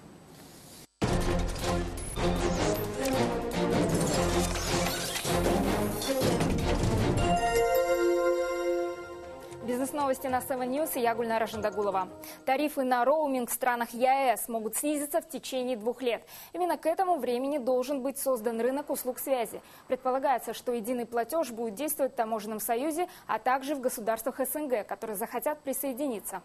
Бизнес-новости на 7 News и я Гульнара Жандагулова. Тарифы на роуминг в странах ЕАЭС могут снизиться в течение 2 лет. Именно к этому времени должен быть создан рынок услуг связи. Предполагается, что единый платеж будет действовать в таможенном союзе, а также в государствах СНГ, которые захотят присоединиться.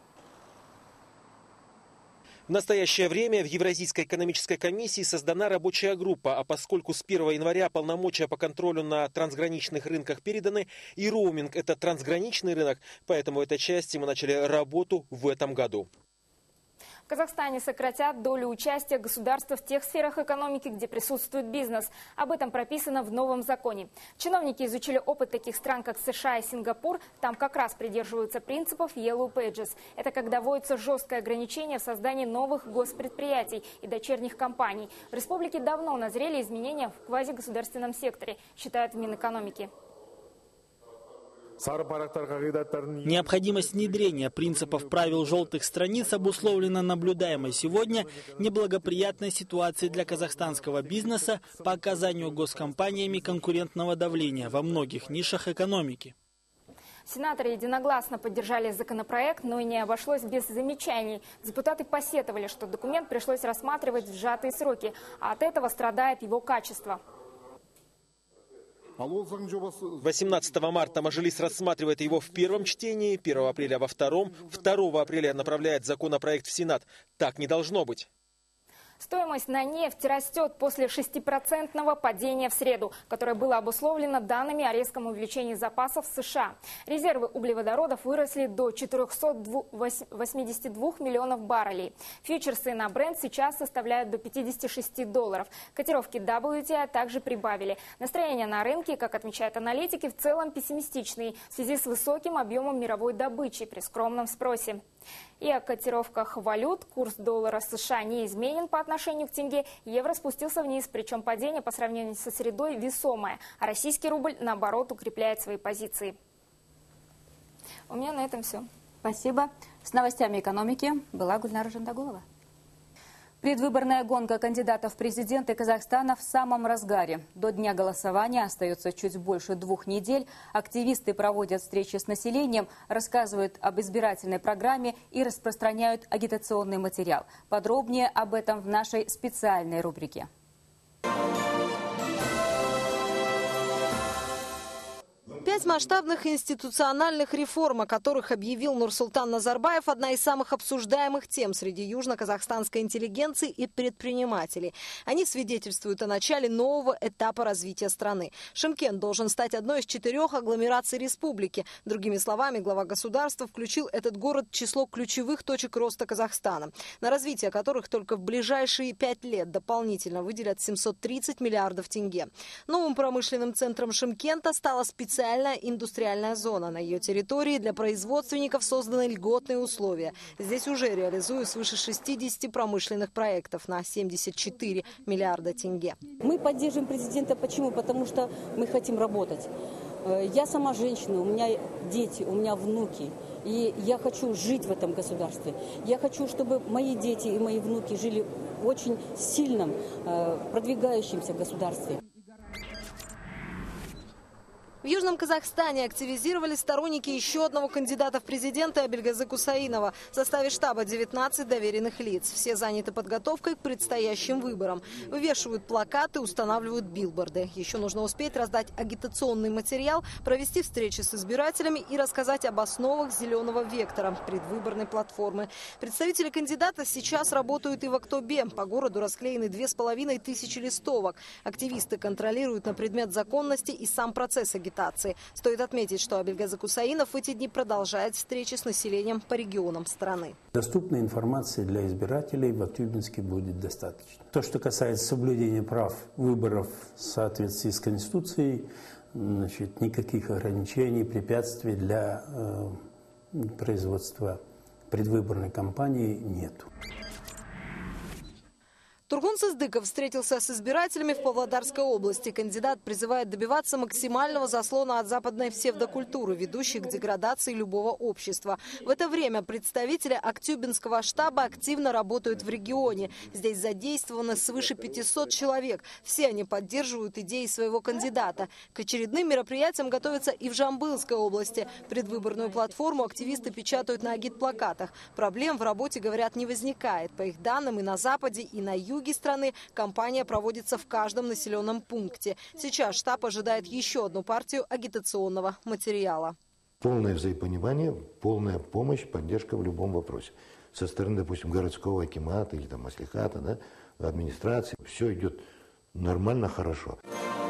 В настоящее время в Евразийской экономической комиссии создана рабочая группа, а поскольку с 1 января полномочия по контролю на трансграничных рынках переданы, и роуминг – это трансграничный рынок, поэтому в этой части мы начали работу в этом году.
В Казахстане сократят долю участия государства в тех сферах экономики, где присутствует бизнес. Об этом прописано в новом законе. Чиновники изучили опыт таких стран, как США и Сингапур. Там как раз придерживаются принципов Yellow Pages. Это когда вводится жесткое ограничение в создании новых госпредприятий и дочерних компаний. В республике давно назрели изменения в квазигосударственном секторе, считают в Минэкономики.
Необходимость внедрения принципов правил желтых страниц обусловлена наблюдаемой сегодня неблагоприятной ситуацией для казахстанского бизнеса по оказанию госкомпаниями конкурентного давления во многих нишах экономики.
Сенаторы единогласно поддержали законопроект, но и не обошлось без замечаний. Депутаты посетовали, что документ пришлось рассматривать в сжатые сроки, а от этого страдает его качество.
18 марта Мажилис рассматривает его в первом чтении, 1 апреля во втором, 2 апреля направляет законопроект в Сенат. Так не должно быть.
Стоимость на нефть растет после 6% падения в среду, которое было обусловлено данными о резком увеличении запасов в США. Резервы углеводородов выросли до 482 миллионов баррелей. Фьючерсы на Brent сейчас составляют до $56. Котировки WTI также прибавили. Настроения на рынке, как отмечают аналитики, в целом пессимистичные в связи с высоким объемом мировой добычи при скромном спросе. И о котировках валют. Курс доллара США не изменен по отношению к тенге. Евро спустился вниз, причем падение по сравнению со средой весомое. А российский рубль, наоборот, укрепляет свои позиции. У меня на этом все.
Спасибо. С новостями экономики была Гульнара Жандагулова. Предвыборная гонка кандидатов в президенты Казахстана в самом разгаре. До дня голосования остается чуть больше 2 недель. Активисты проводят встречи с населением, рассказывают об избирательной программе и распространяют агитационный материал. Подробнее об этом в нашей специальной рубрике.
5 масштабных институциональных реформ, о которых объявил Нурсултан Назарбаев, одна из самых обсуждаемых тем среди южно-казахстанской интеллигенции и предпринимателей. Они свидетельствуют о начале нового этапа развития страны. Шымкент должен стать одной из 4 агломераций республики. Другими словами, глава государства включил этот город в число ключевых точек роста Казахстана, на развитие которых только в ближайшие 5 лет дополнительно выделят 730 миллиардов тенге. Новым промышленным центром Шымкента стала специальная индустриальная зона. На ее территории для производственников созданы льготные условия. Здесь уже реализуют свыше 60 промышленных проектов на 74 миллиарда тенге.
Мы поддерживаем президента. Почему? Потому что мы хотим работать. Я сама женщина, у меня дети, у меня внуки. И я хочу жить в этом государстве. Я хочу, чтобы мои дети и мои внуки жили в очень сильном, продвигающемся государстве.
В Южном Казахстане активизировались сторонники еще одного кандидата в президенты Абильгазы Кусаинова. В составе штаба 19 доверенных лиц. Все заняты подготовкой к предстоящим выборам. Вывешивают плакаты, устанавливают билборды. Еще нужно успеть раздать агитационный материал, провести встречи с избирателями и рассказать об основах зеленого вектора предвыборной платформы. Представители кандидата сейчас работают и в Актобе. По городу расклеены 2500 листовок. Активисты контролируют на предмет законности и сам процесс агитации. Стоит отметить, что Абильгазы Кусаинов в эти дни продолжает встречи с населением по регионам страны.
Доступной информации для избирателей в Актюбинске будет достаточно. То, что касается соблюдения прав выборов в соответствии с Конституцией, никаких ограничений, препятствий для производства предвыборной кампании нет.
Тургун Сыздыков встретился с избирателями в Павлодарской области. Кандидат призывает добиваться максимального заслона от западной псевдокультуры, ведущей к деградации любого общества. В это время представители Актюбинского штаба активно работают в регионе. Здесь задействовано свыше 500 человек. Все они поддерживают идеи своего кандидата. К очередным мероприятиям готовятся и в Жамбылской области. Предвыборную платформу активисты печатают на агитплакатах. Проблем в работе, говорят, не возникает. По их данным, и на Западе, и на юге страны кампания проводится в каждом населенном пункте. Сейчас штаб ожидает еще одну партию агитационного материала.
Полное взаимопонимание, полная помощь, поддержка в любом вопросе. Со стороны, допустим, городского акимата или маслихата, администрации. Все идет нормально, хорошо.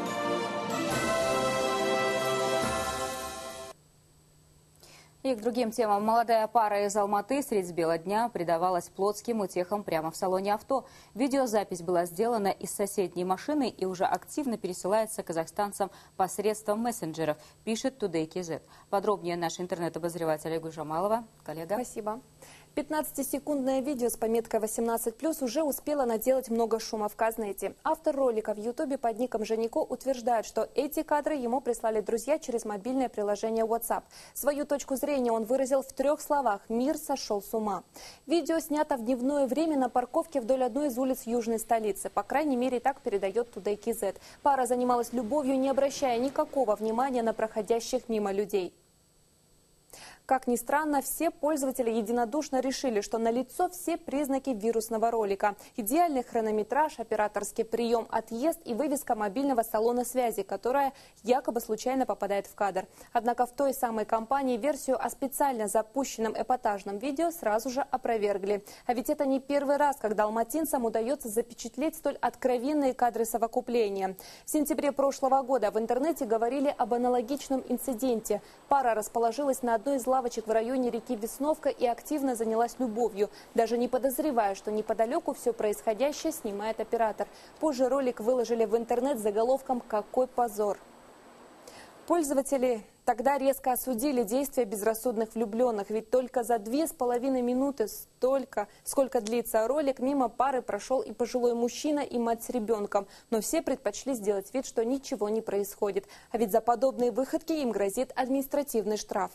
И к другим темам. Молодая пара из Алматы средь бела дня предавалась плотским утехам прямо в салоне авто. Видеозапись была сделана из соседней машины и уже активно пересылается казахстанцам посредством мессенджеров, пишет Today.kz. Подробнее наш интернет-обозреватель Айгуль Жамалова. Коллега.
Спасибо. 15-секундное видео с пометкой 18+, уже успело наделать много шума в Казнете. Автор ролика в Ютубе под ником Женико утверждает, что эти кадры ему прислали друзья через мобильное приложение WhatsApp. Свою точку зрения он выразил в 3 словах: «Мир сошел с ума». Видео снято в дневное время на парковке вдоль одной из улиц южной столицы. По крайней мере, так передает Today.kz. Пара занималась любовью, не обращая никакого внимания на проходящих мимо людей. Как ни странно, все пользователи единодушно решили, что налицо все признаки вирусного ролика. Идеальный хронометраж, операторский прием, отъезд и вывеска мобильного салона связи, которая якобы случайно попадает в кадр. Однако в той самой компании версию о специально запущенном эпатажном видео сразу же опровергли. А ведь это не первый раз, когда алматинцам удается запечатлеть столь откровенные кадры совокупления. В сентябре прошлого года в интернете говорили об аналогичном инциденте. Пара расположилась на одной из лавочек в районе реки Весновка и активно занялась любовью, даже не подозревая, что неподалеку все происходящее снимает оператор. Позже ролик выложили в интернет с заголовком «Какой позор!». Пользователи тогда резко осудили действия безрассудных влюбленных, ведь только за 2,5 минуты, сколько длится ролик, мимо пары прошел и пожилой мужчина, и мать с ребенком. Но все предпочли сделать вид, что ничего не происходит. А ведь за подобные выходки им грозит административный штраф.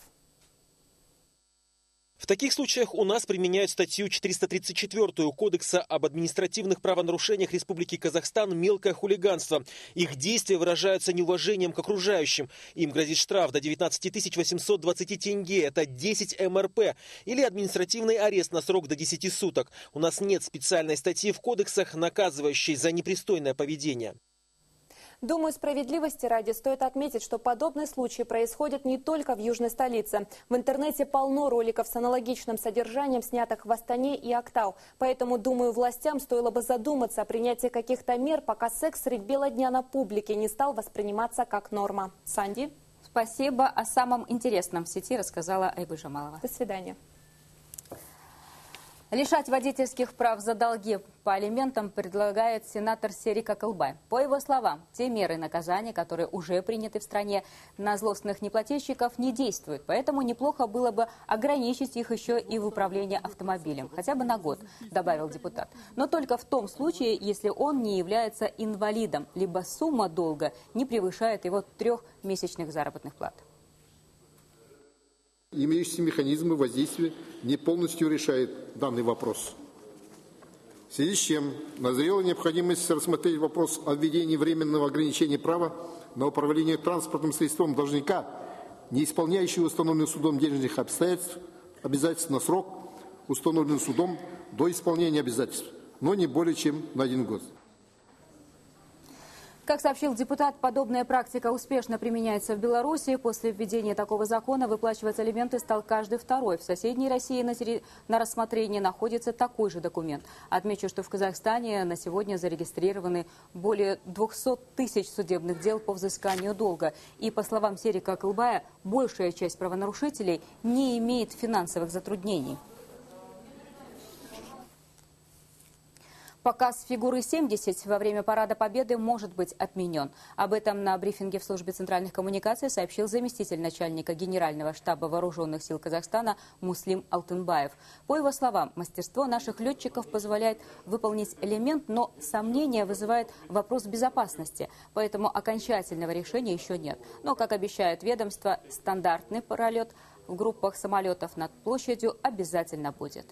В таких случаях у нас применяют статью 434 Кодекса об административных правонарушениях Республики Казахстан «Мелкое хулиганство». Их действия выражаются неуважением к окружающим. Им грозит штраф до 19 820 тенге, это 10 МРП, или административный арест на срок до 10 суток. У нас нет специальной статьи в кодексах, наказывающей за непристойное поведение.
Думаю, справедливости ради стоит отметить, что подобные случаи происходят не только в южной столице. В интернете полно роликов с аналогичным содержанием, снятых в Астане и Актау. Поэтому, думаю, властям стоило бы задуматься о принятии каких-то мер, пока секс средь бела дня на публике не стал восприниматься как норма. Санди?
Спасибо. О самом интересном в сети рассказала Айгуль Жамалова.
До свидания.
Лишать водительских прав за долги по алиментам предлагает сенатор Серик Акылбай. По его словам, те меры наказания, которые уже приняты в стране, на злостных неплательщиков не действуют. Поэтому неплохо было бы ограничить их еще и в управлении автомобилем. Хотя бы на год, добавил депутат. Но только в том случае, если он не является инвалидом, либо сумма долга не превышает его 3 месячных заработных плат.
Имеющиеся механизмы воздействия не полностью решают данный вопрос. В связи с чем назрела необходимость рассмотреть вопрос о введении временного ограничения права на управление транспортным средством должника, не исполняющего установленных судом денежных обязательств на срок, установленный судом до исполнения обязательств, но не более чем на 1 год.
Как сообщил депутат, подобная практика успешно применяется в Беларуси. После введения такого закона выплачивать алименты стал каждый второй. В соседней России на рассмотрении находится такой же документ. Отмечу, что в Казахстане на сегодня зарегистрированы более 200 тысяч судебных дел по взысканию долга. И, по словам Серика Кылбая, большая часть правонарушителей не имеет финансовых затруднений. Показ фигуры 70 во время Парада Победы может быть отменен. Об этом на брифинге в службе центральных коммуникаций сообщил заместитель начальника Генерального штаба Вооруженных сил Казахстана Муслим Алтынбаев. По его словам, мастерство наших летчиков позволяет выполнить элемент, но сомнения вызывает вопрос безопасности. Поэтому окончательного решения еще нет. Но, как обещает ведомство, стандартный пролет в группах самолетов над площадью обязательно будет.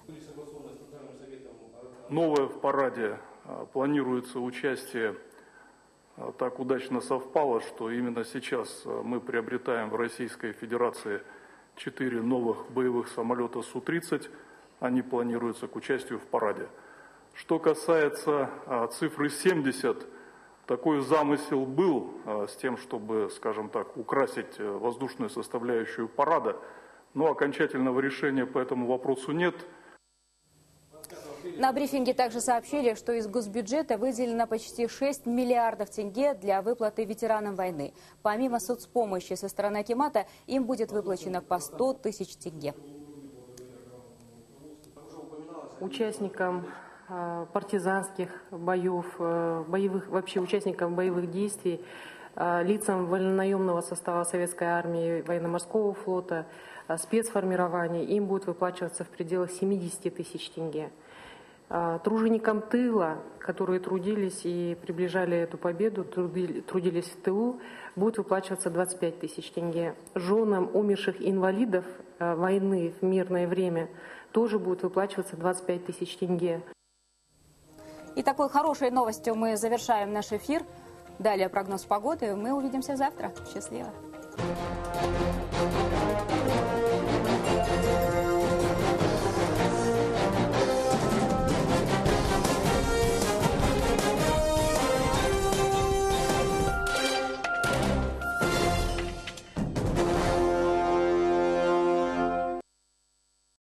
Новое в параде планируется участие. Так удачно совпало, что именно сейчас мы приобретаем в Российской Федерации 4 новых боевых самолета Су-30. Они планируются к участию в параде. Что касается цифры 70, такой замысел был с тем, чтобы, скажем так, украсить воздушную составляющую парада, но окончательного решения по этому вопросу нет.
На брифинге также сообщили, что из госбюджета выделено почти 6 миллиардов тенге для выплаты ветеранам войны. Помимо соцпомощи со стороны акимата, им будет выплачено по 100 тысяч тенге.
Участникам партизанских боев, вообще участникам боевых действий, лицам вольнонаемного состава Советской армии, военно-морского флота, спецформирования, им будет выплачиваться в пределах 70 тысяч тенге. Труженикам тыла, которые трудились и приближали эту победу, трудились в тылу, будет выплачиваться 25 тысяч тенге. Женам умерших инвалидов войны в мирное время тоже будет выплачиваться 25 тысяч тенге.
И такой хорошей новостью мы завершаем наш эфир. Далее прогноз погоды. Мы увидимся завтра. Счастливо.